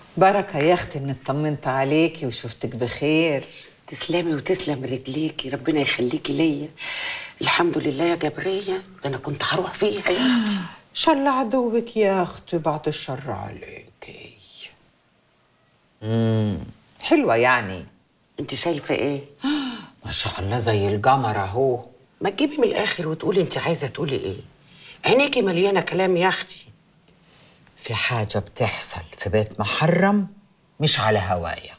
بركة يا أختي إن اطمنت عليكي وشفتك بخير. تسلمي وتسلم رجليكي، ربنا يخليكي ليا. الحمد لله يا جبرية، ده أنا كنت هروح فيها يا أختي. شل عدوك يا أختي، بعد الشر عليكي. حلوة يعني. أنت شايفة إيه؟ ما شاء الله زي القمر أهو. ما تجيبي من الآخر وتقولي أنت عايزة تقولي إيه؟ عينيكي مليانة كلام يا أختي. في حاجة بتحصل في بيت محرم مش على هوايا.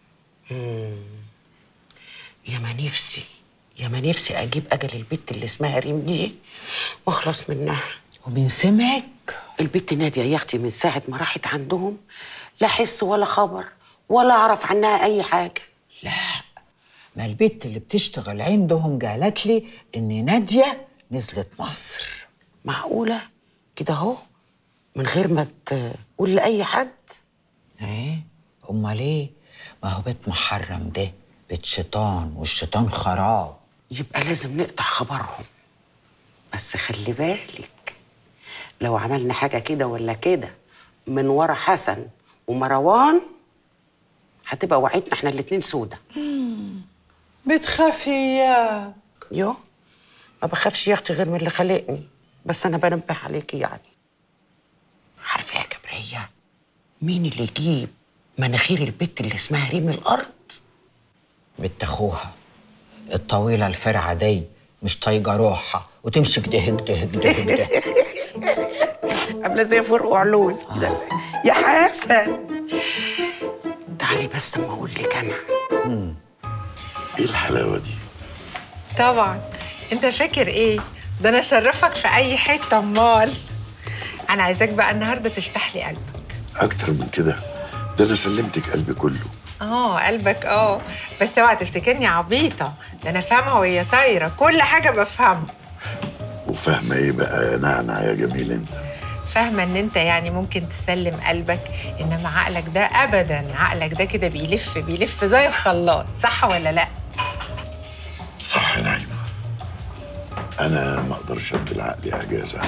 يا ما نفسي أجيب أجل البت اللي اسمها ريم دي وأخلص منها. ومن سمعك؟ البت نادية يا أختي من ساعة ما راحت عندهم لا حس ولا خبر ولا أعرف عنها أي حاجة. لا، ما البت اللي بتشتغل عندهم قالت لي إن نادية نزلت مصر. معقولة كده أهو من غير ما تقول لأي حد؟ ايه امال ايه؟ ما هو بيت محرم ده بيت شيطان، والشيطان خراب. يبقى لازم نقطع خبرهم. بس خلي بالك لو عملنا حاجة كده ولا كده من ورا حسن ومروان هتبقى وعيتنا احنا الاتنين سودة. بتخافي يا؟ يو ما بخافش يا اختي غير من اللي خلقني، بس انا بنبه عليكي يعني. عارفه يا جبريه مين اللي يجيب مناخير البت اللي اسمها ريم الارض؟ بنت اخوها الطويله الفرعه دي، مش طايقه روحها وتمشي كده كده كده كده. عامله زي فرق علوز كده. يا حسن تعالي بس اما اقول لك انا. ايه الحلاوه دي؟ طبعا. انت فاكر ايه؟ ده انا اشرفك في اي حته. امال انا عايزاك بقى النهارده تفتح لي قلبك. اكتر من كده؟ ده انا سلمتك قلبي كله. قلبك بس اوعى تفتكرني عبيطه، ده انا فاهمه وهي طايره، كل حاجه بفهمها. وفاهمه ايه بقى يا نعنع يا جميل انت؟ فاهمه ان انت يعني ممكن تسلم قلبك، انما عقلك ده ابدا، عقلك ده كده بيلف زي الخلاط، صح ولا لا؟ صح يا نعيمه، انا ما اقدرش ادي لعقلي اجازه.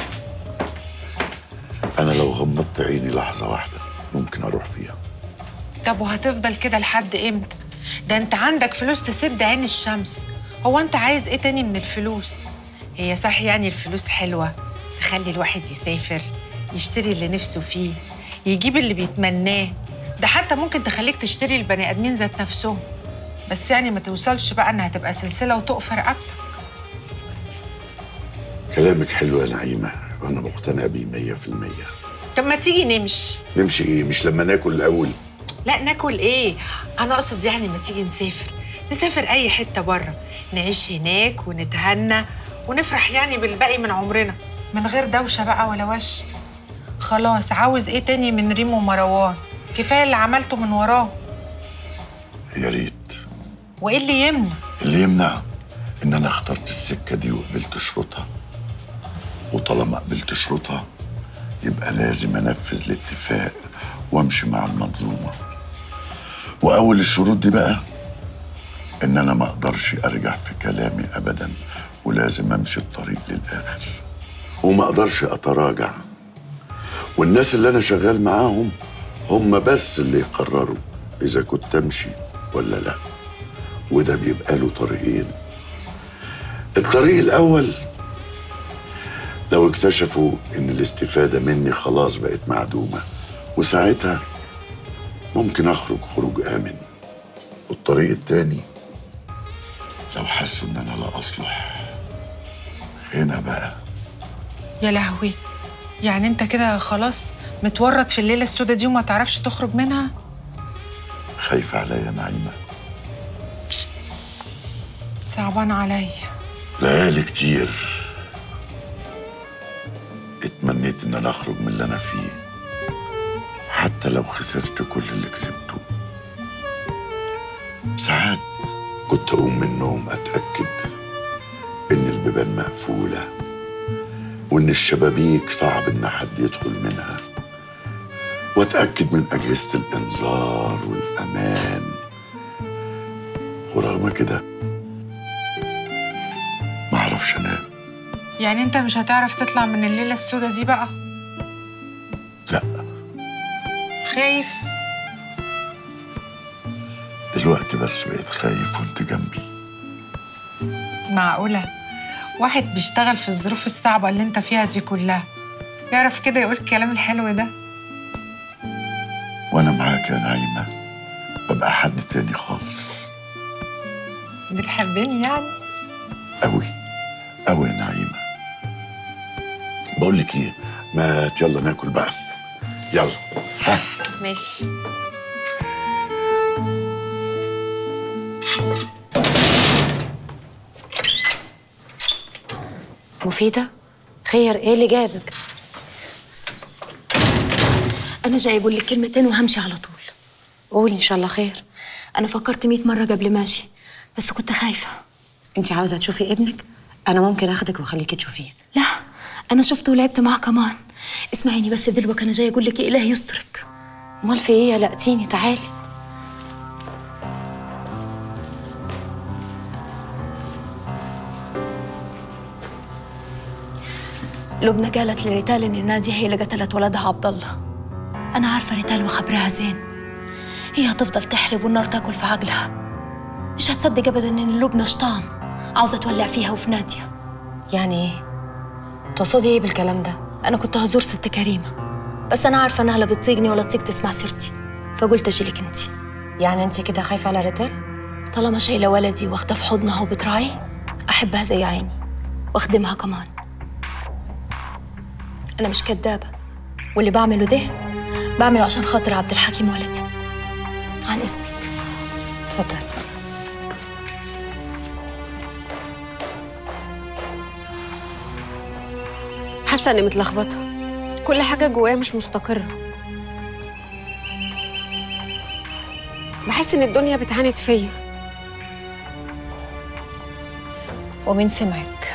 انا لو غمضت عيني لحظه واحده ممكن اروح فيها. طب وهتفضل كده لحد امتى؟ ده انت عندك فلوس تسد عين الشمس. هو انت عايز ايه تاني من الفلوس؟ هي صح يعني الفلوس حلوة، تخلي الواحد يسافر، يشتري اللي نفسه فيه، يجيب اللي بيتمناه، ده حتى ممكن تخليك تشتري البني ادمين ذات نفسهم، بس يعني ما توصلش بقى انها تبقى سلسلة وتقف رقبتك. كلامك حلو يا نعيمه وانا مقتنع بيه 100%. طب ما تيجي نمشي. نمشي ايه؟ مش لما ناكل الاول؟ لا ناكل ايه؟ انا اقصد يعني ما تيجي نسافر اي حته بره، نعيش هناك ونتهنى ونفرح يعني بالباقي من عمرنا من غير دوشه بقى ولا وش. خلاص، عاوز ايه تاني من ريم ومروان؟ كفايه اللي عملته من وراه. يا ريت. وايه اللي يمنع؟ اللي يمنع ان انا اخترت السكه دي وقبلت شروطها، وطالما قبلت شروطها يبقى لازم انفذ الاتفاق وامشي مع المنظومه. واول الشروط دي بقى ان انا ما اقدرش ارجع في كلامي ابدا، ولازم امشي الطريق للاخر وما اقدرش اتراجع. والناس اللي انا شغال معاهم هم بس اللي يقرروا اذا كنت امشي ولا لا، وده بيبقى له طريقين. الطريق الاول لو اكتشفوا ان الاستفاده مني خلاص بقت معدومه، وساعتها ممكن اخرج خروج امن. والطريق التاني لو حسوا ان انا لا اصلح، هنا بقى. يا لهوي، يعني انت كده خلاص متورط في الليله السوداء دي وما تعرفش تخرج منها؟ خايفه عليا يا نعيمه؟ صعبان عليا. ليالي كتير اتمنيت ان انا اخرج من اللي انا فيه، حتى لو خسرت كل اللي كسبته. ساعات كنت اقوم من النوم اتاكد ان البيبان مقفوله وان الشبابيك صعب ان حد يدخل منها، واتاكد من اجهزه الانذار والامان. ورغم كده ما اعرفش انام. يعني انت مش هتعرف تطلع من الليله السوداء دي بقى؟ لا. خايف؟ دلوقتي بس بقيت خايف وانت جنبي. معقولة واحد بيشتغل في الظروف الصعبة اللي انت فيها دي كلها يعرف كده يقول الكلام الحلو ده؟ وانا معاك يا نعيمة ببقى حد تاني خالص. بتحبني يعني؟ قوي قوي يا نعيمة. بقول لك ايه، ما يلا ناكل بقى، يلا. ها ماشي. مفيدة، خير ايه اللي جابك؟ أنا جاي أقول لك كلمتين وهمشي على طول. قولي إن شاء الله خير. أنا فكرت 100 مرة قبل ما أجي بس كنت خايفة. أنت عاوزة تشوفي ابنك؟ أنا ممكن أخدك وأخليكي تشوفيه. لا، أنا شفته ولعبت معاه كمان. اسمعيني بس دلوقتي أنا جاي أقول لك إله يسترك. أمال في إيه؟ قلقتيني، تعالي. لبنى قالت لريتال إن نادية هي اللي قتلت ولدها عبد الله. أنا عارفة ريتال وخبرها زين. هي هتفضل تحرب والنار تاكل في عقلها. مش هتصدق أبدا إن لبنى شطان عاوزة تولع فيها وفي نادية. يعني إيه؟ تقصدي إيه بالكلام ده؟ أنا كنت هزور ست كريمة بس أنا عارفة إنها لا بتطيقني ولا تطيق تسمع سيرتي، فقلت أجيلك أنت. يعني أنت كده خايفة على ريتال؟ طالما شايلة ولدي واخدة في حضنها وبتراعيه أحبها زي عيني واخدمها كمان. أنا مش كدابة، واللي بعمله ده بعمله عشان خاطر عبد الحكيم ولدي. عن إذنك. اتفضل. حاسة إني متلخبطة، كل حاجة جوايا مش مستقرة. بحس إن الدنيا بتعاند فيا. ومين سمعك؟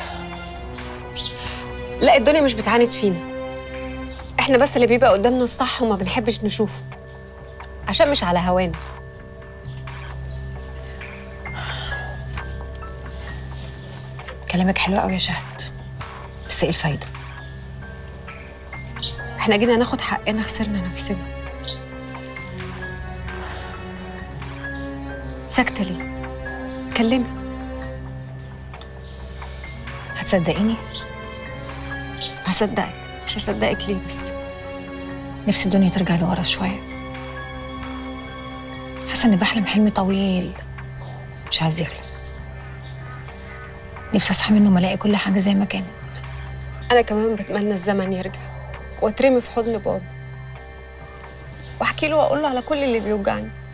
لا، الدنيا مش بتعاند فينا، إحنا بس اللي بيبقى قدامنا الصح وما بنحبش نشوفه عشان مش على هوانا. كلامك حلو قوي يا شهد، بس إيه الفايدة؟ إحنا جينا ناخد حقنا خسرنا نفسنا. ساكتة ليه؟ اتكلمي. هتصدقيني؟ هصدقك، مش هصدقك ليه بس؟ نفسي الدنيا ترجع لورا شوية. حاسة إني بحلم حلم طويل مش عايز يخلص. نفسي أصحى منه ما ألاقي كل حاجة زي ما كانت. أنا كمان بتمنى الزمن يرجع واترمي في حضن بابا واحكي له واقول له على كل اللي بيوجعني.